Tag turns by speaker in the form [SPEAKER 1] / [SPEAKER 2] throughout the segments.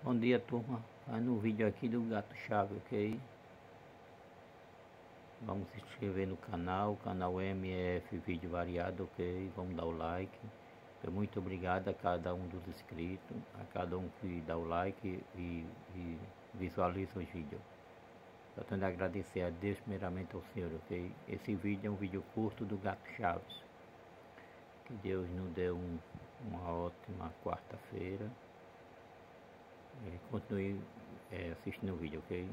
[SPEAKER 1] Bom dia, turma. No vídeo aqui do Gato Chave, ok? Vamos se inscrever no canal MF Vídeo Variado, ok? Vamos dar o like. Muito obrigado a cada um dos inscritos, a cada um que dá o like e visualiza os vídeos. Só tenho a agradecer a Deus primeiramente ao Senhor, ok? Esse vídeo é um vídeo curto do Gato Chaves. Que Deus nos dê uma ótima quarta-feira. Continue assistindo o vídeo, ok?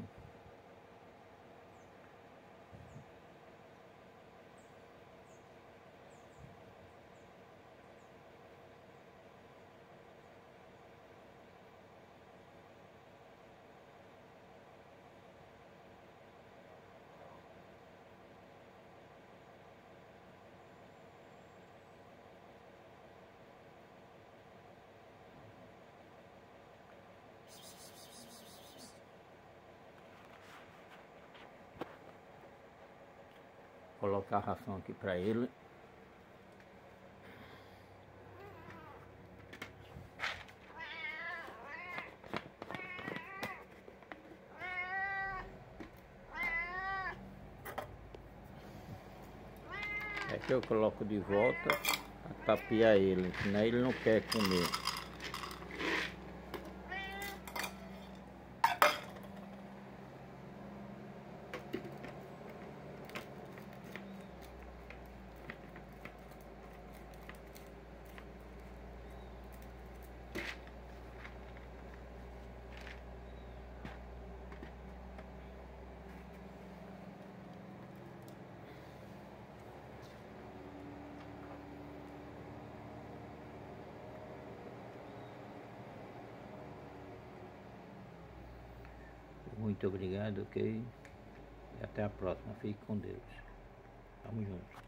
[SPEAKER 1] Colocar a ração aqui para ele. Aqui eu coloco de volta a tapear ele, senão ele não quer comer. Muito obrigado, ok? E até a próxima. Fique com Deus. Tamo junto.